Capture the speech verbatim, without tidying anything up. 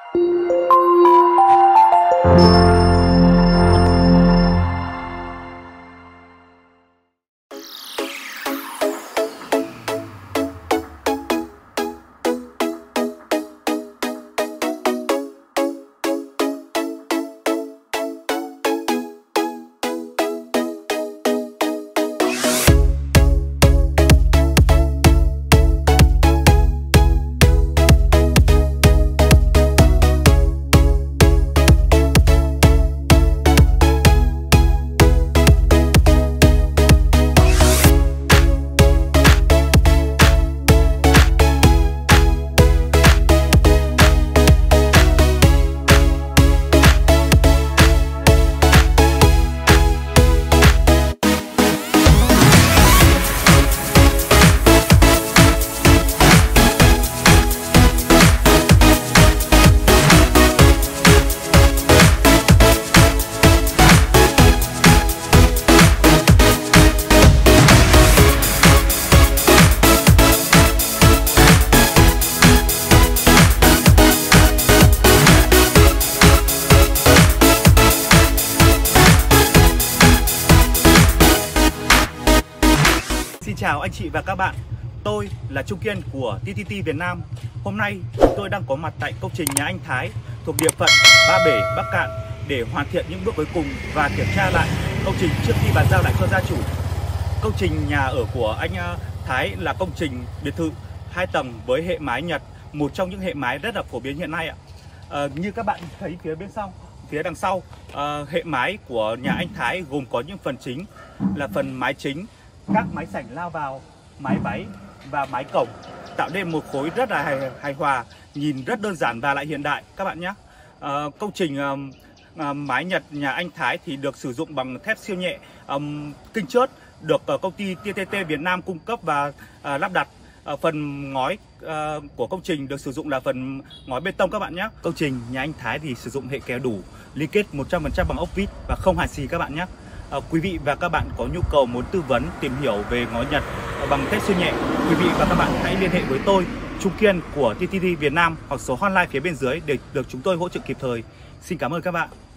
Xin chào anh chị và các bạn, tôi là Trung Kiên của tê tê tê Việt Nam. Hôm nay tôi đang có mặt tại công trình nhà anh Thái thuộc địa phận Ba Bể, Bắc Kạn để hoàn thiện những bước cuối cùng và kiểm tra lại công trình trước khi bàn giao lại cho gia chủ. Công trình nhà ở của anh Thái là công trình biệt thự hai tầng với hệ mái Nhật, một trong những hệ mái rất là phổ biến hiện nay ạ. À, như các bạn thấy phía bên sau, phía đằng sau, à, hệ mái của nhà anh Thái gồm có những phần chính là phần mái chính, các mái sảnh lao vào, mái váy và mái cổng, tạo nên một khối rất là hài, hài hòa, nhìn rất đơn giản và lại hiện đại các bạn nhé. À, công trình à, à, mái Nhật nhà anh Thái thì được sử dụng bằng thép siêu nhẹ um, kinh chớt, được uh, công ty tê tê tê Việt Nam cung cấp và uh, lắp đặt. Uh, phần ngói uh, của công trình được sử dụng là phần ngói bê tông các bạn nhé. Công trình nhà anh Thái thì sử dụng hệ kéo đủ, liên kết một trăm phần trăm bằng ốc vít và không hàn xì các bạn nhé. À, quý vị và các bạn có nhu cầu muốn tư vấn tìm hiểu về ngói Nhật bằng thép siêu nhẹ, quý vị và các bạn hãy liên hệ với tôi, Trung Kiên của tê tê tê Việt Nam, hoặc số hotline phía bên dưới để được chúng tôi hỗ trợ kịp thời. Xin cảm ơn các bạn.